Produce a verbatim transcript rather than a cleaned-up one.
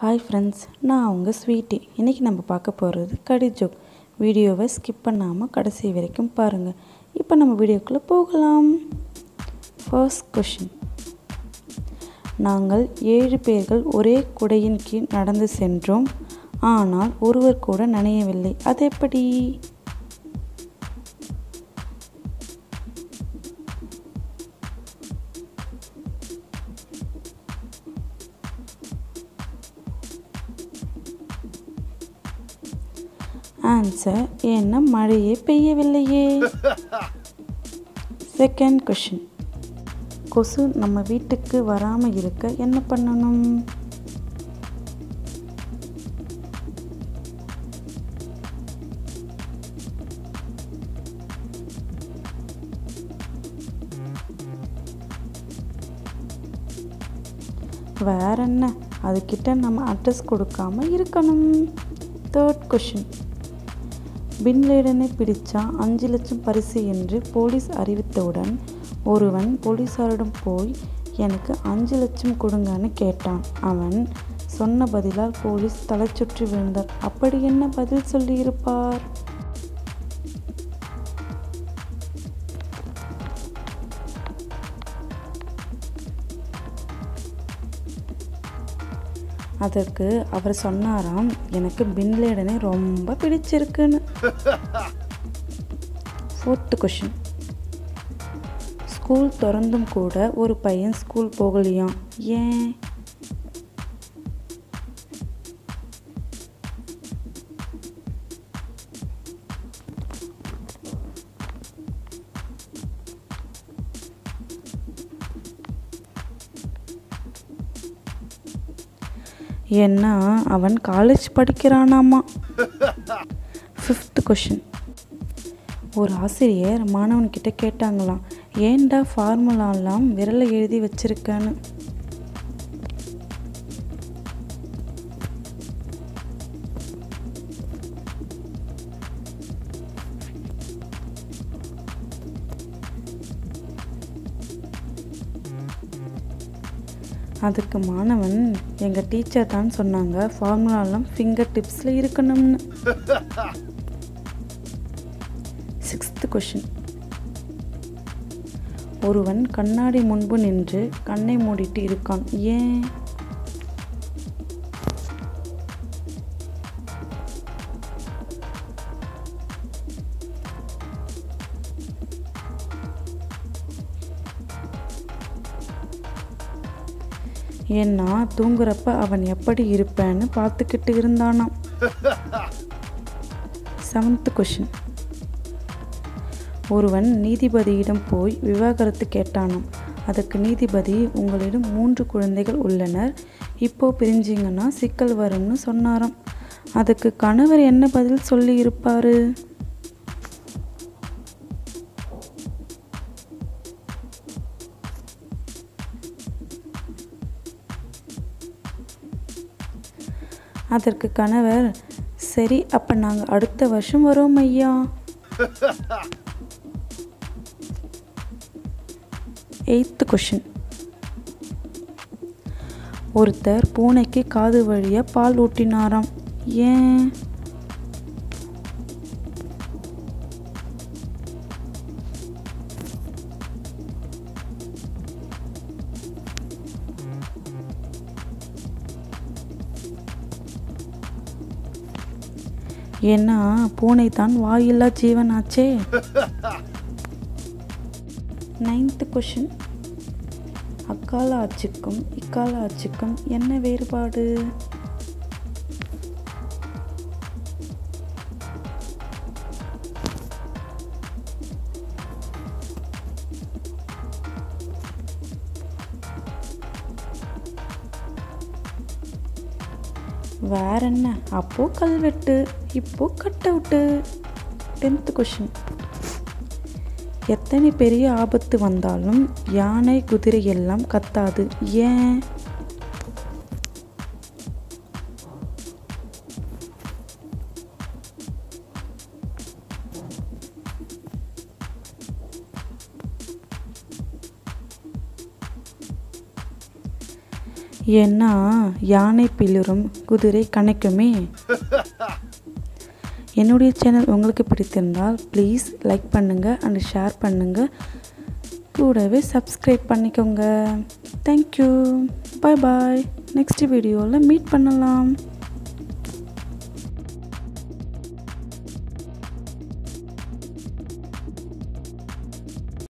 Hi friends, நான் உங்கள் sweetie. இன்றைக்கி நம்ம பார்க்க போகிறது கடி ஜோக். வீடியோவை ஸ்கிப் பண்ணாமல் கடைசி வரைக்கும் பாருங்கள். இப்போ நம்ம வீடியோக்குள்ளே போகலாம். First question. நாங்கள் ஏழு பேர்கள் ஒரே குடையின் கீழ் நடந்து சென்றோம். ஆனால் ஒருவர் கூட நனையவில்லை. அது எப்படி? ஆன்சர், ஏன்னா மழையே பெய்யவில்லையே. Second question. கொசு நம்ம வீட்டுக்கு வராமல் இருக்க என்ன பண்ணணும்? வேற என்ன, அதுக்கிட்ட நம்ம அட்ரஸ் கொடுக்காம இருக்கணும். Third question. பின்லேடனை பிடிச்சா அஞ்சு லட்சம் பரிசு என்று போலீஸ் அறிவித்தவுடன் ஒருவன் போலீஸாரிடம் போய் எனக்கு அஞ்சு லட்சம் கொடுங்கன்னு கேட்டான். அவன் சொன்ன பதிலால் போலீஸ் தலை சுற்றி விழுந்தார். அப்படி என்ன பதில் சொல்லியிருப்பார்? அதற்கு அவர் சொன்னாராம், எனக்கு பின்லேடனை ரொம்ப பிடிச்சிருக்குன்னு. Fourth question. ஸ்கூல் திறந்தும் கூட ஒரு பையன் ஸ்கூல் போகலையாம். ஏன்? ஏன்னா அவன் காலேஜ் படிக்கிறானாமா. Fifth question. ஒரு ஆசிரியர் மாணவன்கிட்ட கேட்டாங்களாம், ஏன்டா ஃபார்முலாலாம் விரலை எழுதி வச்சிருக்கான்னு. அதுக்கு மாணவன், எங்கள் டீச்சர் தான் சொன்னாங்க ஃபார்முலாலாம் ஃபிங்கர் டிப்ஸில் இருக்கணும்னு. Sixth question. ஒருவன் கண்ணாடி முன்பு நின்று கண்ணை மூடிட்டு இருக்கான். ஏன்? ஏன்னா தூங்குறப்ப அவன் எப்படி இருப்பேன்னு பார்த்துக்கிட்டு இருந்தானாம். Seventh question. ஒருவன் நீதிபதியிடம் போய் விவாகரத்து கேட்டானாம். அதுக்கு நீதிபதி, உங்களிடம் மூன்று குழந்தைகள் உள்ளனர், இப்போ பிரிஞ்சிங்கன்னா சிக்கல் வரும்னு சொன்னாராம். அதுக்கு கணவர் என்ன பதில் சொல்லி இருப்பாரு? அதற்கு கணவர், சரி அப்போ நாங்கள் அடுத்த வருஷம் வரோம் ஐயா. Eighth question. ஒருத்தர் பூனைக்கு காது வழியாக பால் ஊட்டினாராம். ஏன்? ஏன்னா பூனை தான் வாயில்லா ஜீவனாச்சே. Ninth question. அக்கால ஆட்சிக்கும் இக்கால ஆட்சிக்கும் என்ன வேறுபாடு? வேற என்ன, அப்போ கல்வெட்டு, இப்போ கட் அவுட்டு. Tenth question. எத்தனை பெரிய ஆபத்து வந்தாலும் யானை குதிரை எல்லாம் கத்தாது. ஏன்? ஏன்னா யானை பிளிரும் குதிரை கணைக்குமே. என்னுடைய சேனல் உங்களுக்கு பிடித்திருந்தால் ப்ளீஸ் லைக் பண்ணுங்கள் அண்ட் ஷேர் பண்ணுங்கள், கூடவே சப்ஸ்கிரைப் பண்ணிக்கோங்க. Thank you, bye bye. நெக்ஸ்ட் வீடியோவில் மீட் பண்ணலாம்.